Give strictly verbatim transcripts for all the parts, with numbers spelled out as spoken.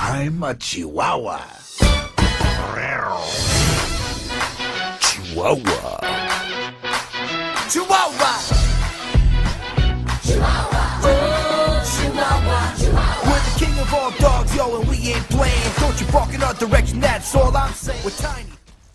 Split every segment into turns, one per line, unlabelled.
I'm a Chihuahua. Chihuahua. Chihuahua. Chihuahua. Oh, Chihuahua. Chihuahua. We're the king of all dogs, yo, and we ain't playing. Don't you bark in our direction, that's all I'm saying. We're tiny.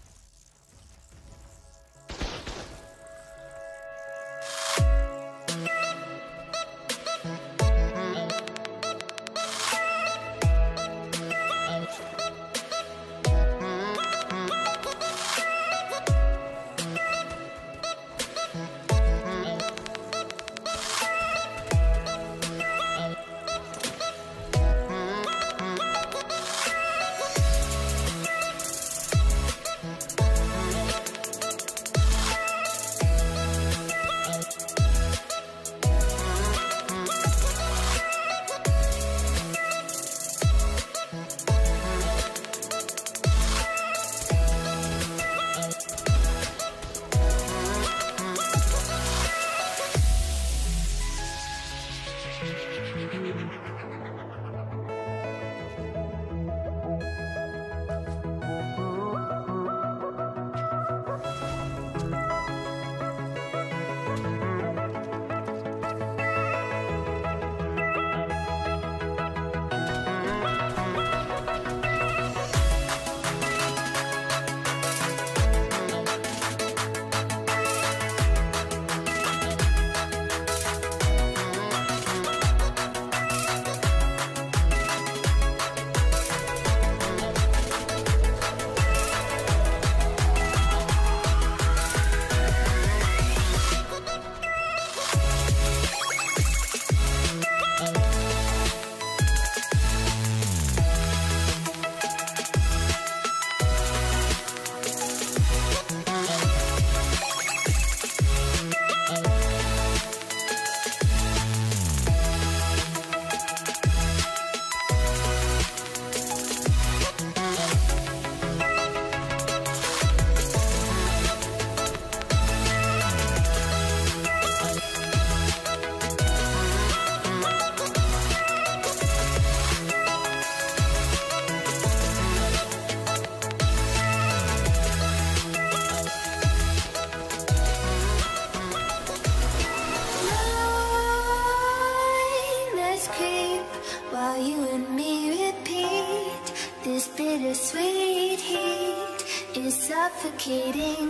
While you and me repeat, this bittersweet heat is suffocating.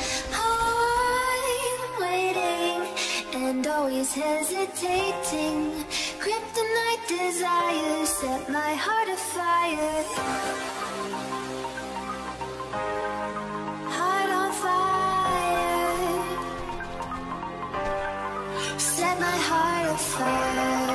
I'm waiting and always hesitating. Kryptonite desires set my heart afire. Heart on fire. Set my heart afire.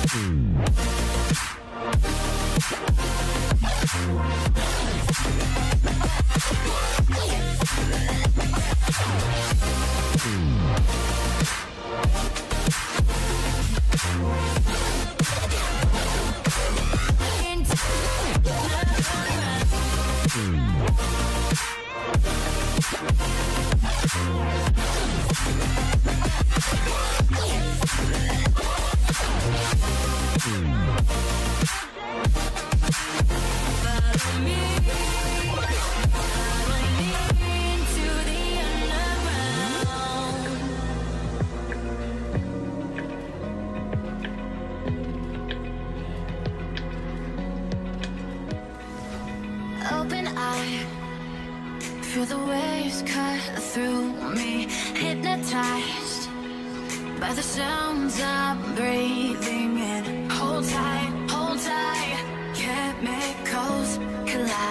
Open eye, feel the waves cut through me, hypnotized by the sounds I'm breathing in. Hold tight, hold tight, chemicals collide.